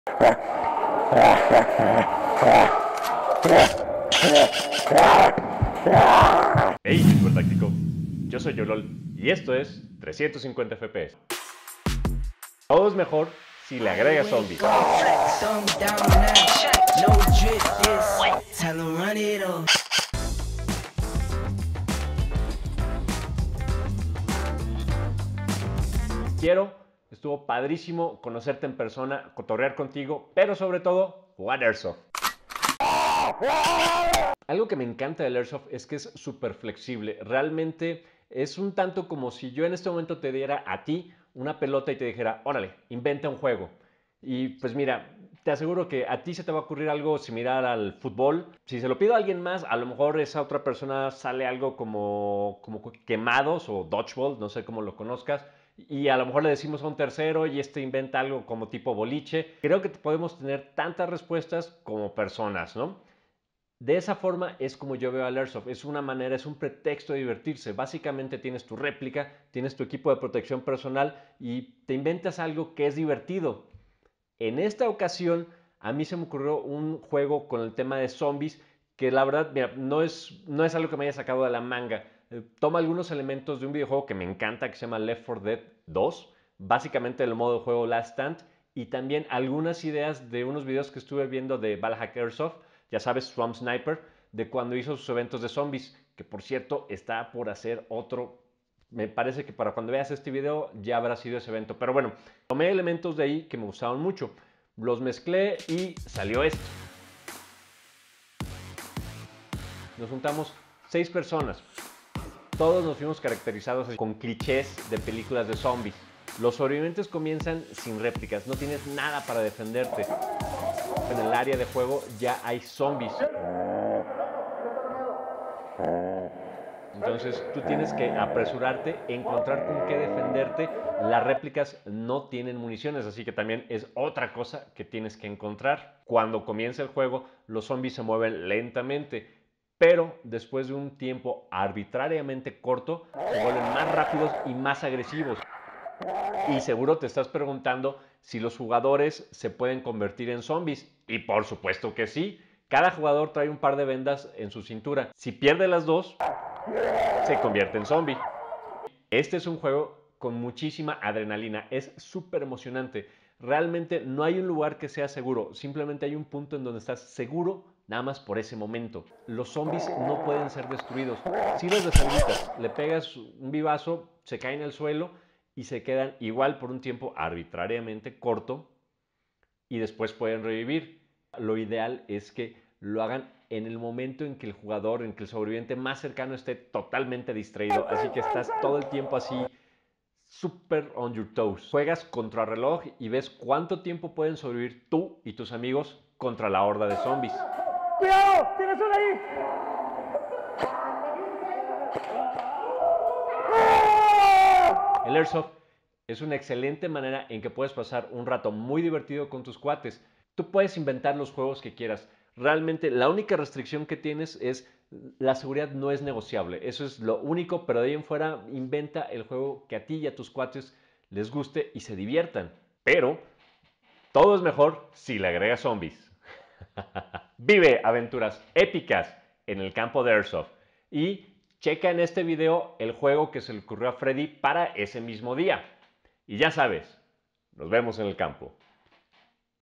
Hey, Cibertáctico, yo soy Yolol y esto es 350 FPS. Todo es mejor si le agregas zombies. Estuvo padrísimo conocerte en persona, cotorrear contigo, pero sobre todo, jugar Airsoft. Algo que me encanta del Airsoft es que es súper flexible. Realmente es un tanto como si yo en este momento te diera a ti una pelota y te dijera, órale, inventa un juego. Y pues mira, te aseguro que a ti se te va a ocurrir algo similar al fútbol. Si se lo pido a alguien más, a lo mejor esa otra persona sale algo como quemados o dodgeball, no sé cómo lo conozcas. Y a lo mejor le decimos a un tercero y este inventa algo como tipo boliche. Creo que podemos tener tantas respuestas como personas, ¿no? De esa forma es como yo veo al Airsoft, es una manera, es un pretexto de divertirse. Básicamente tienes tu réplica, tienes tu equipo de protección personal y te inventas algo que es divertido. En esta ocasión a mí se me ocurrió un juego con el tema de zombies que la verdad, mira, no es algo que me haya sacado de la manga. Toma algunos elementos de un videojuego que me encanta que se llama Left 4 Dead 2, básicamente el modo de juego Last Stand, y también algunas ideas de unos videos que estuve viendo de Valhack Airsoft, ya sabes, Swamp Sniper, de cuando hizo sus eventos de zombies, que por cierto está por hacer otro. Me parece que para cuando veas este video ya habrá sido ese evento. Pero bueno, tomé elementos de ahí que me gustaban mucho, los mezclé y salió esto. Nos juntamos 6 personas. Todos nos fuimos caracterizados con clichés de películas de zombies. Los sobrevivientes comienzan sin réplicas, no tienes nada para defenderte. En el área de juego ya hay zombies. Entonces tú tienes que apresurarte, encontrar con qué defenderte. Las réplicas no tienen municiones, así que también es otra cosa que tienes que encontrar. Cuando comienza el juego, los zombies se mueven lentamente, pero después de un tiempo arbitrariamente corto, se vuelven más rápidos y más agresivos. Y seguro te estás preguntando si los jugadores se pueden convertir en zombies. Y por supuesto que sí. Cada jugador trae un par de vendas en su cintura. Si pierde las dos, se convierte en zombie. Este es un juego con muchísima adrenalina, es súper emocionante. Realmente no hay un lugar que sea seguro, simplemente hay un punto en donde estás seguro nada más por ese momento. Los zombies no pueden ser destruidos. Si los deshabilitas, le pegas un vivazo, se caen al suelo y se quedan igual por un tiempo arbitrariamente corto y después pueden revivir. Lo ideal es que lo hagan en el momento en que el jugador, en que el sobreviviente más cercano esté totalmente distraído. Así que estás todo el tiempo así, super on your toes. Juegas contra reloj y ves cuánto tiempo pueden sobrevivir tú y tus amigos contra la horda de zombies. ¡Cuidado! ¡Tienes uno ahí! El Airsoft es una excelente manera en que puedes pasar un rato muy divertido con tus cuates. Tú puedes inventar los juegos que quieras. Realmente la única restricción que tienes es la seguridad no es negociable. Eso es lo único, pero de ahí en fuera inventa el juego que a ti y a tus cuates les guste y se diviertan. Pero todo es mejor si le agregas zombies. Vive aventuras épicas en el campo de Airsoft y checa en este video el juego que se le ocurrió a Freddy para ese mismo día. Y ya sabes, nos vemos en el campo.